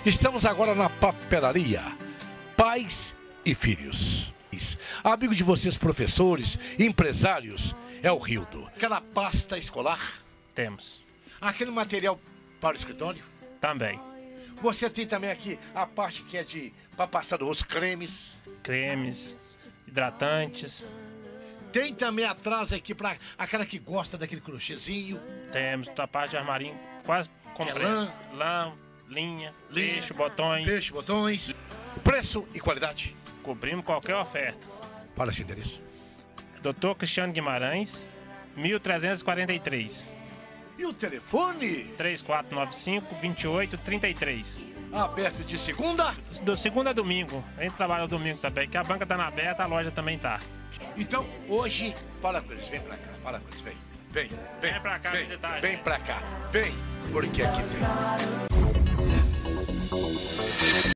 Estamos agora na papelaria Pais e Filhos. Amigo de vocês, professores, empresários, é o Rildo. Aquela pasta escolar? Temos. Aquele material para o escritório? Também. Você tem também aqui a parte que é para passar no rosto, cremes. Cremes, hidratantes. Tem também atrás aqui para aquela que gosta daquele crochêzinho. Temos a parte de armarinho quase completa. Lã, linha, fecho, botões. Fecho, botões. Preço e qualidade. Cobrimos qualquer oferta. Fala esse endereço. Dr. Cristiano Guimarães, 1343. E o telefone? 3495-2833. Aberto de segunda? Do segunda a domingo. A gente trabalha no domingo também, que a banca tá na aberta, a loja também tá. Então, hoje, fala com eles, vem pra cá, fala com eles, vem. Vem pra cá visitar a Vem gente. pra cá, vem, porque aqui tem.